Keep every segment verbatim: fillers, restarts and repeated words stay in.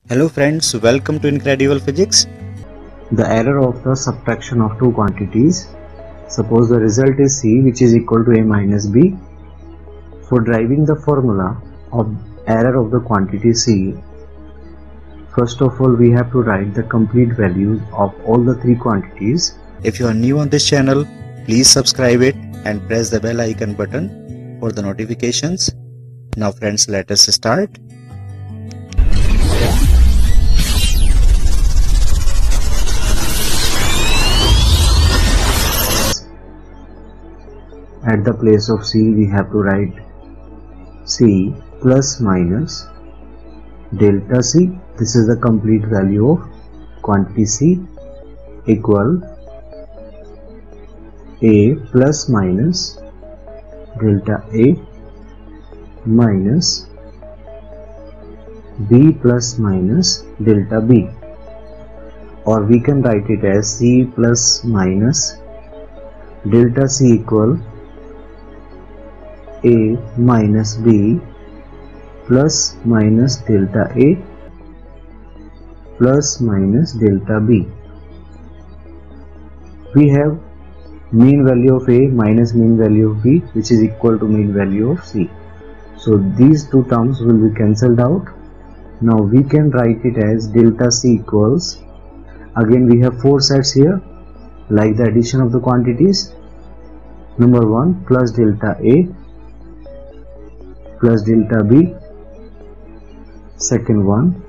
Hello friends, welcome to Incredible Physics. The error of the subtraction of two quantities. Suppose the result is C, which is equal to A minus B. For deriving the formula of error of the quantity C, first of all we have to write the complete values of all the three quantities. If you are new on this channel, please subscribe it and press the bell icon button for the notifications. Now friends, let us start. At the place of C, we have to write C plus minus delta C. This is the complete value of quantity C, equal A plus minus delta A minus B plus minus delta B, or we can write it as C plus minus delta C equal A minus B plus minus delta A plus minus delta B. We have mean value of A minus mean value of B, which is equal to mean value of C. So these two terms will be cancelled out. Now we can write it as delta C equals, again we have four sets here, like the addition of the quantities. Number one, plus delta A plus delta B. Second one,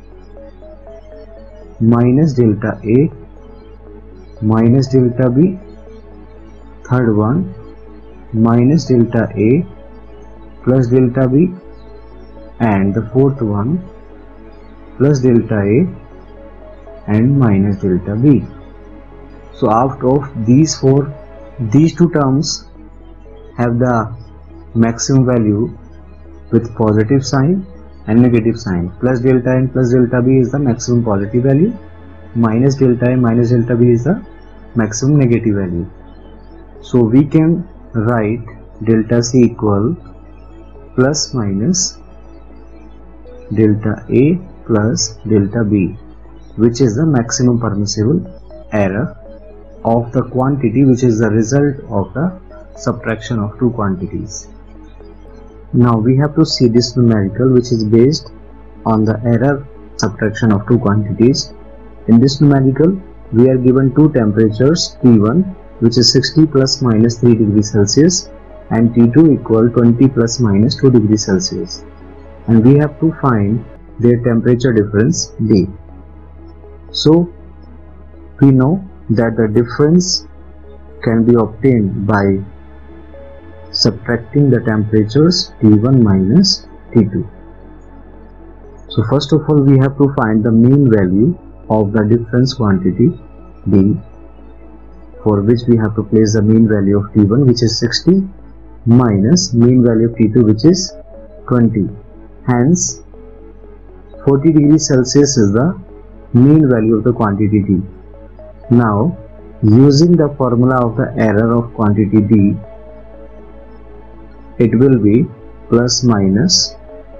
minus delta A minus delta B. Third one, minus delta A plus delta B. And the fourth one, plus delta A and minus delta B. So out of these four, these two terms have the maximum value with positive sign and negative sign. Plus delta and plus delta B is the maximum positive value, minus delta and minus delta B is the maximum negative value. So we can write delta C equal plus minus delta A plus delta B, which is the maximum permissible error of the quantity, which is the result of the subtraction of two quantities. Now we have to see this numerical, which is based on the error subtraction of two quantities. In this numerical, we are given two temperatures, T one, which is sixty plus minus three degrees Celsius, and T two equal twenty plus minus two degrees Celsius, and we have to find their temperature difference D. So we know that the difference can be obtained by subtracting the temperatures T one minus T two. So first of all we have to find the mean value of the difference quantity D, for which we have to place the mean value of T one, which is sixty, minus mean value of T two, which is twenty. Hence forty degrees Celsius is the mean value of the quantity D. Now using the formula of the error of quantity D, it will be plus minus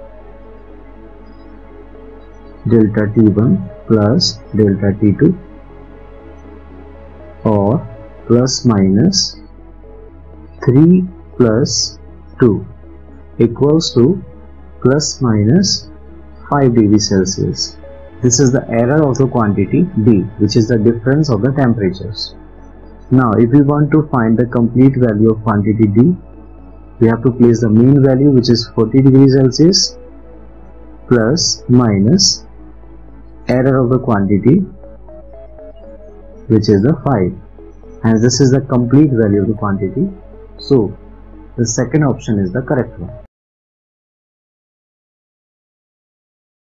delta T one plus delta T two, or plus minus three plus two equals to plus minus five degrees Celsius. This is the error of the quantity D, which is the difference of the temperatures. Now if we want to find the complete value of quantity D, we have to place the mean value, which is forty degrees Celsius, plus minus error of the quantity, which is the five, and this is the complete value of the quantity. So the second option is the correct one.